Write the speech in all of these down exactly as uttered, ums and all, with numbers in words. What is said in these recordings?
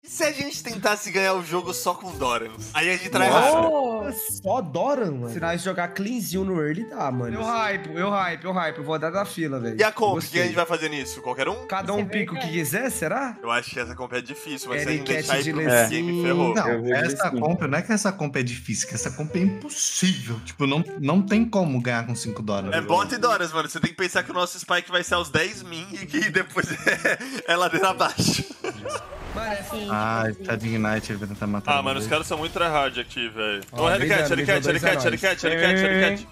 E se a gente tentasse ganhar o jogo só com Dorans? Aí a gente trai Nossa, raro. só Doran, mano. Se nós jogar cleanzinho no early, dá, mano. Eu hype, eu hype, eu hype. Eu vou dar da fila, velho. E a comp, o que Gostei. a gente vai fazer nisso? Qualquer um? Cada um Isso é pica o que verdade. quiser, será? Eu acho que essa comp é difícil, mas se a gente Eric deixar ir de pro Lessin. game, ferrou. Não, Eu vou essa dizer sim. compra, não é que essa compra é difícil, que essa compra é impossível. Tipo, não, não tem como ganhar com cinco dólares. É bot e Doras, mano. Você tem que pensar que o nosso spike vai ser aos dez min e que depois é, é ladeira abaixo. Mano, é Assim, Ah, tipo, tá de Ignite, ele vai tentar matar. Ah, mano, os caras são muito tryhard aqui, velho. Ó, Ô, Hellcat, Hellcat, Hellcat, Hellcat, Hellcat, Hellcat, Hellcat, Hellcat.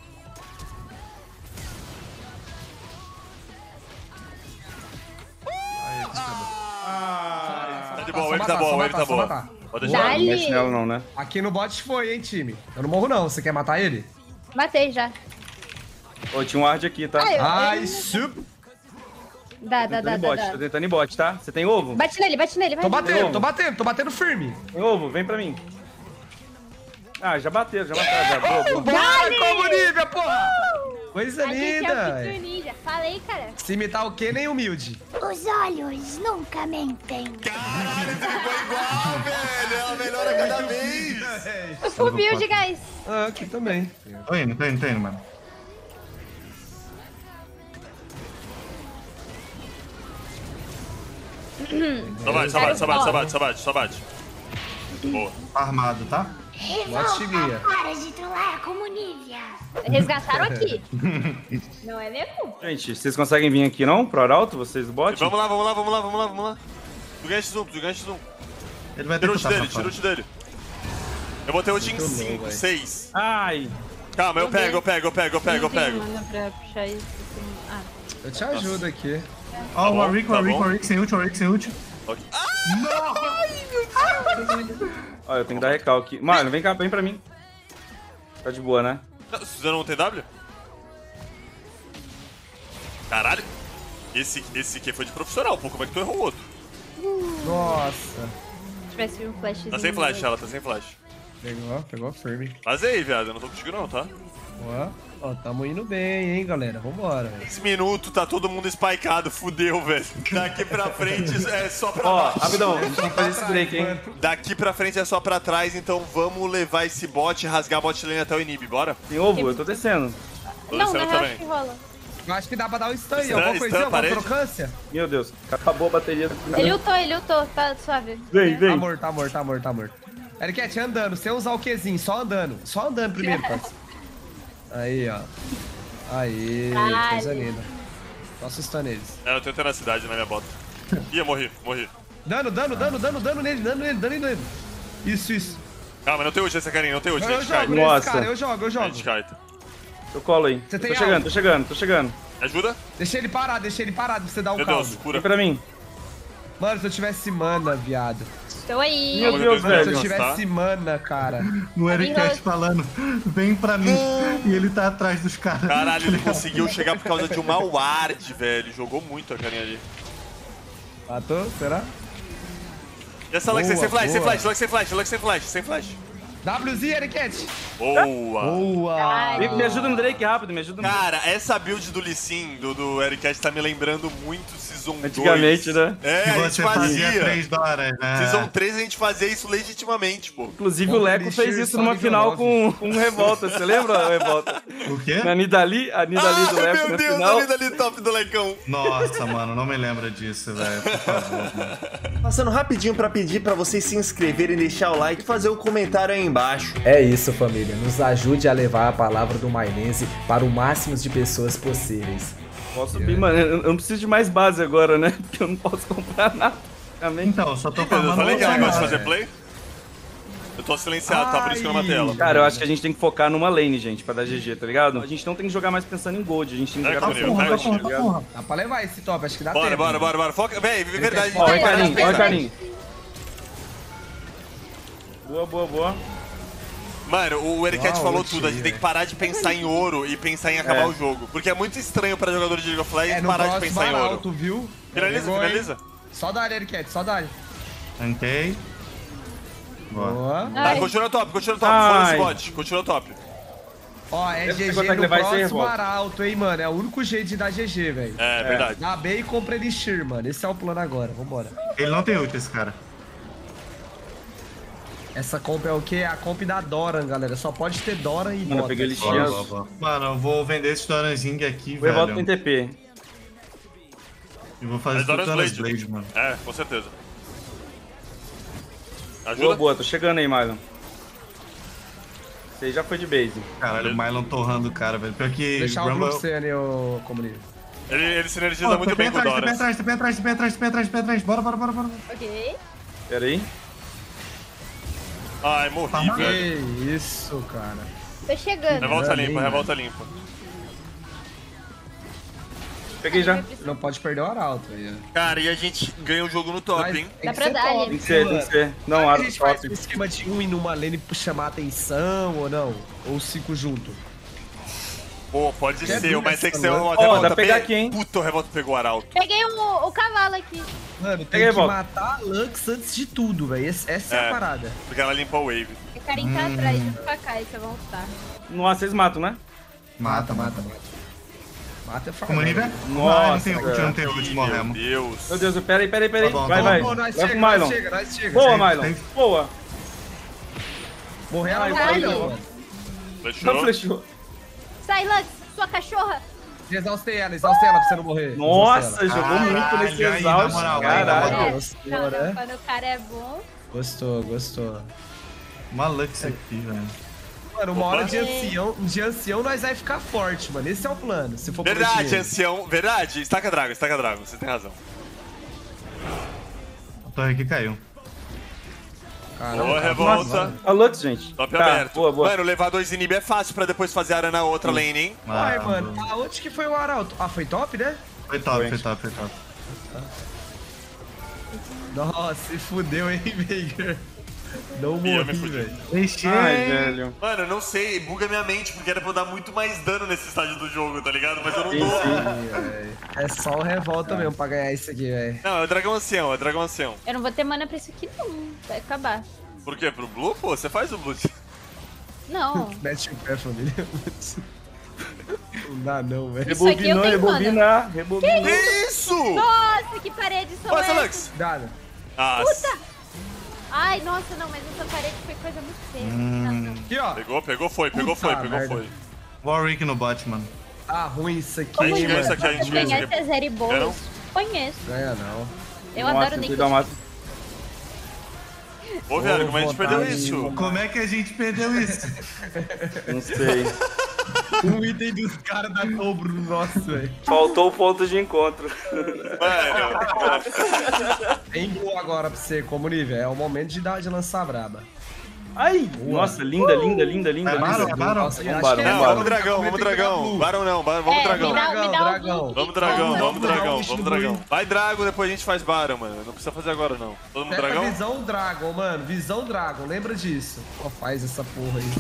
Tá de boa, ele tá bom, ele tá bom. Pode deixar. Dá-lhe. Não mexe nela não, né? Aqui no bot foi, hein, time. Eu não morro, não. Você quer matar ele? Matei já. Ô, tinha um ward aqui, tá? Ah, eu- Ai, ele- sup. Dá, dá, Tô dá, tentando em dá, bot, dá. tô tentando em bot, tá? Você tem ovo? Bate nele, bate nele, vai. Tô batendo, Ovo. tô batendo, tô batendo firme. Tem ovo, vem pra mim. Ah, já bateu, já mataram, já. Boa, boa. Bora, como Nívia, porra! Coisa A gente é o linda. Pitu Ninja. Falei, cara. Se imitar o quê, nem humilde. Os olhos nunca mentem. Caralho, ficou igual, velho. Ela melhora a cada vez. O full build, guys. Ah, aqui também. Tô indo, tô indo, tô indo, mano. Só bate, só bate, só bate, só bate, só bate, só bate. Boa. Tá armado, tá? Bote chiguinha. Para de trollar como Nívia. Resgataram aqui. Não é mesmo? Gente, vocês conseguem vir aqui não? Pro Arauto, vocês do bot? Vamos lá, vamos lá, vamos lá, vamos lá, vamos lá. Tu ganha X um, tu ganha X um. Ele vai Tira o tentar ult dele, pra tira o ult dele. Eu botei o ult em Muito louco, cinco, velho. seis. Ai, Calma, eu pego, eu pego, eu pego, eu pego, eu pego. Não tem mana pra puxar isso. assim. Ah. Eu te ajudo aqui. Ó, o bom, Warwick, tá Warwick, bom. Warwick sem ult, Warwick sem ult. Ok. ó, eu tenho que dar recalque. Mano, vem cá, vem pra mim. Tá de boa, né? Não, Você não tem W? Caralho. Esse, esse aqui foi de profissional, pô. Como é que tu errou o outro? Nossa. Se tivesse um flashzinho. Tá sem flash, ela tá sem flash. Pegou, pegou firme. Faz aí, viado. Eu não tô contigo não, tá? Ó, ó, tamo indo bem, hein, galera. Vambora, velho. Esse minuto tá todo mundo spikeado, fudeu, velho. Daqui pra frente é só pra Ó, baixo. rapidão, a gente tem que fazer esse break, hein? Daqui pra frente é só pra trás, então vamos levar esse bot e rasgar a bot lane até o inib, bora? Tem ovo? Eu tô descendo. Tô Não, descendo na real, também. acho que rola. Eu acho que dá pra dar um stun aí. Stun, Alguma stun, coisinha, alguma parede. crocância? Meu Deus, acabou a bateria. Ele ultou, ele ultou. Tá suave. Vem, Tá vem. morto, tá morto, tá morto, tá morto. Ericat, andando, sem usar o Qzinho, só andando. Só andando primeiro, parceiro. Aí, ó. Aí, Caralho. coisa linda. Tô assustando eles. É, eu tenho tenacidade na minha bota. Ih, eu morri, morri. Dano, dano, dano, dano, dano nele, dano nele, dano nele. Isso, isso. Calma, não tem ult essa carinha, não tem ult, Eu, a eu gente cai. jogo nesse Nossa. cara, eu jogo, eu A jogo. gente cai. tá. Eu colo aí. Você Eu tem tô chegando, algo? tô chegando, tô chegando. Ajuda? Deixa ele parar, deixa ele parar pra você dar um Meu Deus, caldo. cura. Vem pra mim. Mano, se eu tivesse mana, viado. Estou aí. Meu Calma, Deus, que eu tô Se eu velho. tentando tivesse mana, cara. O Ericast falando, vem pra mim. E ele tá atrás dos caras. Caralho, ele conseguiu chegar por causa de uma ward, velho. Jogou muito a carinha ali. Matou? Será? E essa Lux Boa, sem flash, sem boa. flash, Lux sem flash, Lux sem flash, sem flash. W Z, Ericat. Boa. Boa. Vem, me ajuda no Drake rápido, me ajuda no Cara, essa build do Lee Sin, do, do Ericat, tá me lembrando muito Season dois. Antigamente, né? É, Que a gente você fazia fazia. três horas, né? Season três a gente fazia isso legitimamente, pô. Inclusive Pô, o Leco Punisher fez isso só numa nível final nove. com, com um Revolta. Você lembra o Revolta? O quê? Na Nidali, a Nidali do Ai, Leco meu na Deus, final. a vida ali top do Lecão. Nossa, mano, não me lembra disso, velho. Por favor, mano. Passando rapidinho pra pedir pra vocês se inscreverem, deixar o like e fazer um comentário aí embaixo. É isso, família. Nos ajude a levar a palavra do Mainense para o máximo de pessoas possíveis. Posso subir, mano. Eu eu não preciso de mais base agora, né? Porque eu não posso comprar nada. Também. Então, só tô Eu falando. falei que ela gosta de fazer velho. play? Eu tô silenciado, tá? Por isso que eu não matei ela. Cara, eu acho que a gente tem que focar numa lane, gente, pra dar G G, tá ligado? A gente não tem que jogar mais pensando em gold, a gente tem que É, jogar tá pensando bom, em tá gold, bom, tá Tá ligado? porra. Dá pra levar esse top, acho que dá Bora, tempo. bora, bora, bora. Foca. Véi, verdade. Ó, tem oi, que parar de Carlinhos, ó, pensar. Carlinhos. Boa, boa, boa. Mano, o Ericat Uau, falou ult tudo, a aí, gente tem que velho. parar de pensar em ouro e pensar em acabar É. o jogo. Porque é muito estranho pra jogador de League of Legends É, no parar de próximo pensar em ouro. Arauto, viu? Finaliza, Pegou, hein? finaliza. Só dá-lhe, Ericat, só dá-lhe. Tankei. Boa. Boa. Tá, Ai. continua top, continua top. Ai. Foda-se bot, continua top. Ó, é Esse G G consegue no levar esse próximo revolta. Arauto, hein, mano. É o único jeito de dar G G, velho. É, verdade. Dá B e compra Elixir, mano. Esse é o plano agora, vambora. Ele não tem ult, esse cara. Essa comp é o quê? É a comp da Doran, galera. Só pode ter Doran e Mano, eu bota. peguei Bora, lixinha. bora, bora. Mano, eu vou vender esse Doranzing aqui, O Revolta velho. tem T P. E vou fazer Mas tudo Doran's Doran's Blade. Blade, mano. É, com certeza. Boa, Ajuda? boa, tô chegando aí, Mylon. Você já foi de base. Caralho, o Mylon torrando o cara, velho. Pior que Deixar o Rumble... grupo C ali, ô comunidade. Ele, ele sinergiza Pô, muito tá bem bem com o atrás, tá bem Doran. atrás, tá bem atrás, tá bem atrás, tá bem atrás, tá bem atrás. Bora, bora, bora, bora. Ok. Pera aí. Ai, morri, Tá velho. Que isso, cara. Tô chegando. Revolta Também, limpa, né? revolta limpa. Peguei já. Não pode perder o Arauto aí, ó. Cara, e a gente ganha o jogo no top, Mas hein? tem Dá que pra ser dar, top, Tem que ser, tem que ser. Não, Será que Aro a gente faz top. um esquema de um e numa lane pra chamar atenção ou não? Ou cinco junto? Pô, pode É ser, duro mas tem que essa ser lance. uma Ó, dá revolta. pra pegar pe- aqui, hein? Puta, o revolta pegou o Arauto. Peguei o, o cavalo aqui. Mano, tem Peguei, que volta. matar a Lux antes de tudo, velho. Essa é, É. a parada. Porque ela limpa o wave. O carinha tá atrás, junto com a Kai, se eu voltar. Nossa, vocês matam, né? Mata, mata, mata. Mata é Como nível? Nossa, Ah, não tem ult, cara. não tem ult, Ih, morremos. meu Deus. Meu Deus, pera aí, pera aí, pera aí. Tá bom, Vai, tá vai. bom. Pô, nós Leva chega, o nós Mylon. chega, nós chega. Boa, Tem- Mylon. tem- Boa. Morrer ela não Ai, vai, vai, não, vai. mano. Fechou. Não flechou. Sai, Lux, sua cachorra. Exaustei ela, exaustei ela pra você não morrer. Nossa, Exaustei jogou muito Caralho, nesse aí, na exaust. moral, aí, na Caralho. moral. É, gostou, não, né? não, quando o cara é bom. ela. Gostou, gostou. Uma Lux aqui, velho. Mano, uma hora de Opa. ancião, de ancião nós vai ficar forte, mano. Esse é o plano. Se for por Verdade, dinheiro. ancião. Verdade. Estaca Dragon, estaca Dragon. Você tem razão. A torre aqui caiu. Caramba, Boa, cara, revolta. mano. A Lux, gente. Top Tá, aberto. boa, boa. Mano, levar dois inib é fácil pra depois fazer a arena na outra lane, hein? Ai, Ah, mano, aonde que foi o Arauto? Ah, foi top, né? Foi top, foi top, foi top. Nossa, se fudeu, hein, Veigar? Não Ih, eu me morri, fudi. velho. Deixei. Ai, velho. Mano, eu não sei, buga minha mente, porque era pra eu dar muito mais dano nesse estágio do jogo, tá ligado? Mas eu não Sim, dou. sim. Ih, velho. É só o revolta mesmo pra ganhar isso aqui, velho. Não, é o dragão ancião, é o dragão ancião. Eu não vou ter mana pra isso aqui, não. Vai acabar. Por quê? Pro Blue? Pô, você faz o Blue. Não. Mete o pé, família. Não dá não, velho. Isso aqui eu Rebobinou, tenho rebobinar, rebobinar. Que isso? Nossa, que parede são Passa, essas? Lux. Nada. Ah, Ai, nossa, não, mas essa parede foi coisa muito feia. Não, não. Aqui, ó. pegou, pegou, foi, pegou, Puta foi, pegou, merda. foi. Warwick no bot, mano. Tá ruim isso aqui, A gente ganha mano. isso aqui, a gente ganha isso Conhece aqui. a Zeri Não? Boas? Conheço. Ganha não. Eu Nossa, adoro tentei Nick. dar uma- Ô, velho, como a gente perdeu vontade. isso? Como é que a gente perdeu isso? Não sei. O item dos caras dá dobro no nosso, velho. Faltou o ponto de encontro. Mano, Tem gol agora pra você, como nível. É o momento de, dar, de lançar a braba. Ai, nossa, linda, linda, linda, linda, É Baron, linda. é Baron? Nossa, Vamos, acho Baron, que é não, vamos, vamos Baron. dragão, vamos dragão. Barão não, Barão, vamos É, dragão. me dá, me dá Dragão, um look. Vamos dragão, Não, vamos não, dragão, não, vamos não, dragão. não. Vai Drago, depois a gente faz Baron, mano. Não precisa fazer agora, não. Todo mundo Pega dragão? visão Dragon, mano. Visão Dragon, lembra disso. Ó, faz essa porra aí.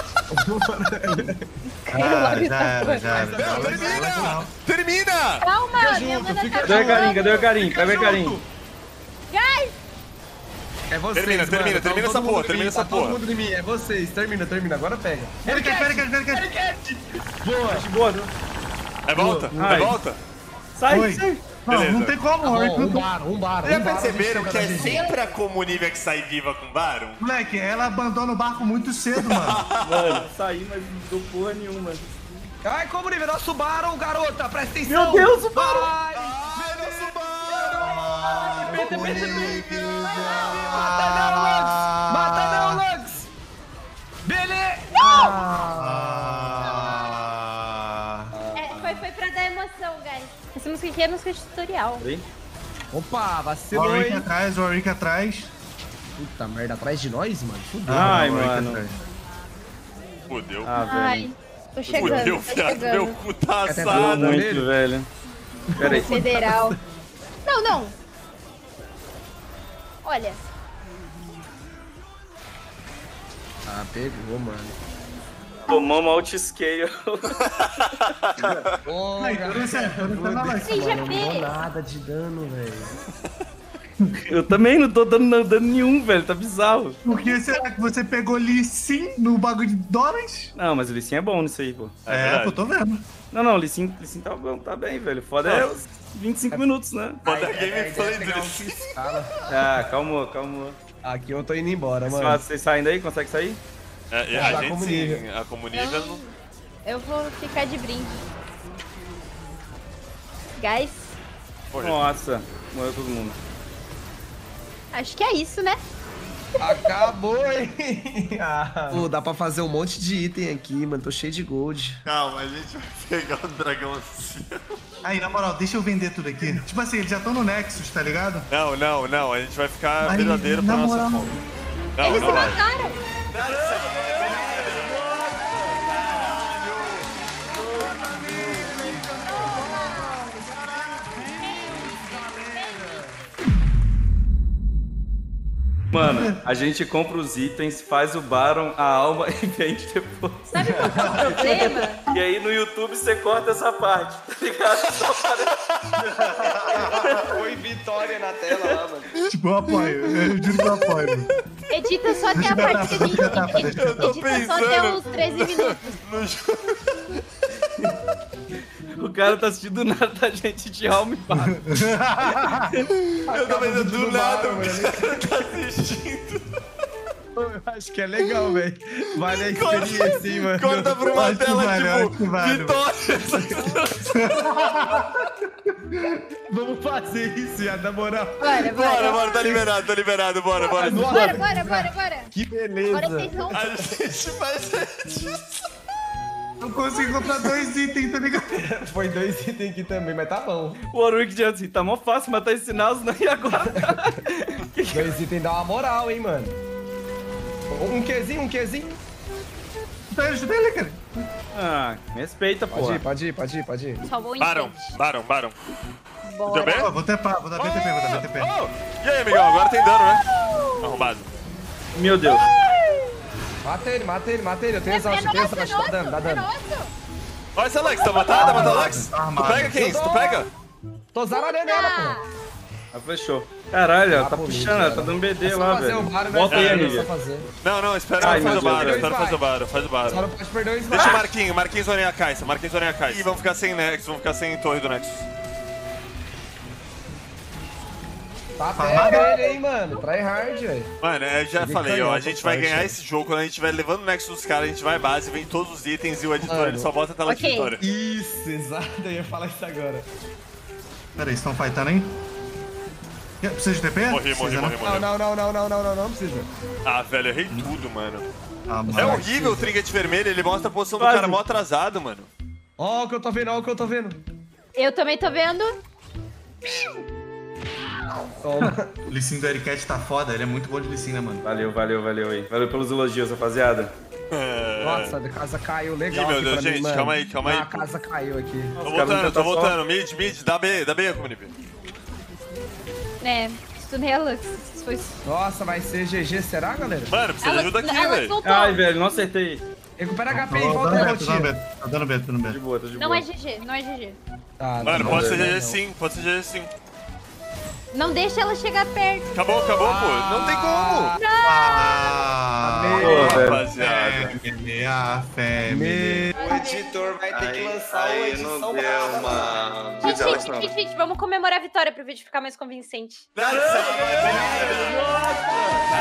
Ah, já era, já era. Não, termina! Termina! Calma, Fica minha junto, mana fica tá Cadê o carinho? Cadê o acabando. carinho? Cadê o carinho? Guys, É vocês, Termina, mano. termina, Tá termina todo essa mundo porra, em termina mim, essa tá todo porra. mundo em mim, é vocês. Termina, termina. Agora pega. Ele quer, ele quer, ele quer, ele quer. Boa. Boa. É volta, é Ai. volta. Sai, Oi. sai. Não, Beleza. não tem como, Tá Warwick bom, não um tem. bar, um bar. Já um bar, perceberam a gente que é chega na sempre a comunívia que sai viva com Baron? Moleque, ela abandona o barco muito cedo, mano. Mano, saí, mas não deu porra nenhuma. Ai, como nível, nosso Baron, garota, presta atenção. Meu Deus, o Baron. Ai, Ai, nosso mata não, Lux. Mata não, Lux. Beleza. Ah. é, foi, foi pra dar emoção, guys. Essa música aqui é música de tutorial. Peraí. Opa, vacilou, Warwick hein. atrás, Warwick atrás. Puta merda, atrás de nós, mano. Fudeu. Ai, Warwick mano. atrás. Fudeu. Ah, Ai, velho. tô chegando, Fudeu, tô viado. Meu chegando. cu tá Quer tentar assado. nele? Muito, velho. Pera aí. Federal. Não, não. Olha, Ah, pegou, mano. Tomamos outscale. Ô, Ai, tudo certo, tudo tá na live. Sim, já Mano, não deu fez. nada de dano, velho. Eu também não tô dando dano nenhum, velho. Tá bizarro. Por que será que você pegou Lee Sin no bagulho de dólares? Não, mas o Lee Sin é bom nisso aí, pô. É É, verdade. pô, tô vendo. Não, não, o Lee Sin, Lee Sin tá, bom, tá bem, velho. Foda é os vinte e cinco minutos, né? Manda A gameplay ideia é pegar um dele. X-Scala. Ah, calma, calma. Aqui eu tô indo embora, mano. Mas vocês saem daí? Consegue sair? É, Ah, a vai gente como sim, nível. a comunível Eu, não... eu vou ficar de brinde. Guys, Nossa, morreu todo mundo. acho que é isso, né? Acabou, hein? Ah. Pô, dá pra fazer um monte de item aqui, mano. Tô cheio de gold. Calma, a gente vai pegar o dragão assim. Aí, na moral, deixa eu vender tudo aqui. Tipo assim, eles já estão no Nexus, tá ligado? Não, não, não, a gente vai ficar Aí, verdadeiro pra na nossa moral. fome. Não, Eles não se vai. mataram. Mano, a gente compra os itens, faz o Baron, a alma e vende depois. Sabe qual que é o problema? E aí no YouTube você corta essa parte, tá ligado? Só Foi vitória na tela lá, mano. Tipo, eu apoio. Eu juro que eu apoio, mano. Edita só até a parte que a gente... Edita, Eu tô edita só até pensando. os treze minutos. No jogo. O cara tá assistindo nada da gente de alma e Baron. Eu tô pensando do tudo nada, mal, o cara tá assistindo. Eu acho que é legal, velho. Vale a experiência, hein, mano. Corta pra uma Acho que tela, vale, acho tipo, que vale. vitória. Vamos fazer isso, já, na moral. Bora, Bora, bora. bora, tá liberado, tá liberado, bora, bora. Bora, bora, bora, bora. Que beleza. Agora vocês vão... A gente vai disso. Eu consigo comprar dois itens, tá ligado? Foi dois itens aqui também, mas tá bom. O Warwick diz assim, tá mó fácil matar esse Nasus, não, e agora? Dois itens dá uma moral, hein, mano. Um Qzinho, um Qzinho. Tá ajudando ele, cara. Ah, me respeita, Pode pô. ir, pode ir, pode ir, pode ir. Só vou em Baram, frente. baram, baram. Deu Bora. bem? Ó, vou tepar, vou dar B T P, vou dar B T P. Oh! E aí, amigão, agora tem dano, né? Arrombado. Meu Deus. Mata ele, mata ele, mata ele. Eu tenho É, exaust, é eu tenho nosso, é exaust. Dá dano, dá nosso, é dano. nosso. Olha esse Alex, tá matada? Mata Alex? Tu Armado. pega quem? Tu pega? Tô zaralhando ela, pô. Ah, fechou. Caralho, ela Tá tá bonito, puxando, ela tá cara. dando B D É só lá, fazer velho. o Baron, né? Volta aí, É, amiga. só fazer. Não, não, espera Ai, ela fazer meu o baro, Deus. espera fazer o baro, faz o Só baro. não pode perder o Deixa o smite. Marquinho, Marquinhos zoneia a caixa, Marquinhos zoneia a caixa. Ih, vamos ficar sem Nexus, vamos ficar sem torre do Nexus. Tá, Farmada. pega ele, hein, mano. Try hard, velho. Mano, eu já Ele falei, ó, ganhou a a gente vai parte, ganhar né? esse jogo quando a gente vai levando o Nexus dos caras, a gente vai base, vem todos os itens e o editor Mano. ele só bota a tela de Ok. vitória. Isso, exato. Eu ia falar isso agora. Pera aí, estão fightando, hein? Precisa de T P? Morri, morri, Precisa, morri, né? morri. Não, não, não, não, não, não, não, não precisa. Ah, velho, eu errei tudo, mano. Ah, mano. É horrível o trinket vermelho, ele mostra a posição do Quase. cara mó atrasado, mano. Ó o que eu tô vendo, ó o que eu tô vendo. Eu também tô vendo. Toma. O Lee Sin do Ericat tá foda, ele é muito bom de Lee Sin, né, mano? Valeu, valeu, valeu aí. Valeu pelos elogios, rapaziada. É... Nossa, a casa caiu legal. Ih, meu aqui Deus, pra mim, gente, mano. calma aí, calma aí. Ah, a casa caiu aqui. Tô Os caras voltando, não tô tentam só- voltando. Mid, mid, dá B, dá B, comunidade. É, estunei a Lux. Isso foi... Nossa, vai ser G G, será, galera? Mano, precisa de Ela- ajuda aqui, ela velho. voltou. Ai, velho, não acertei. Recupera H P e Tô volta dando aí, B, tô dando B, Rotinha. tô dando B, tô dando De B. boa, tô de boa. Não é G G, não é G G. Tá, Mano, não, pode não, ser não, G G não. sim, pode ser G G sim. Não deixa ela chegar perto. Acabou, acabou, pô. Não tem como. Ah, Pô, velho. Rapaziada. Family, ah, family. O editor vai ter que lançar uma edição brava. mano. Gente, gente, gente, gente, vamos comemorar a vitória pro vídeo ficar mais convincente. Nossa,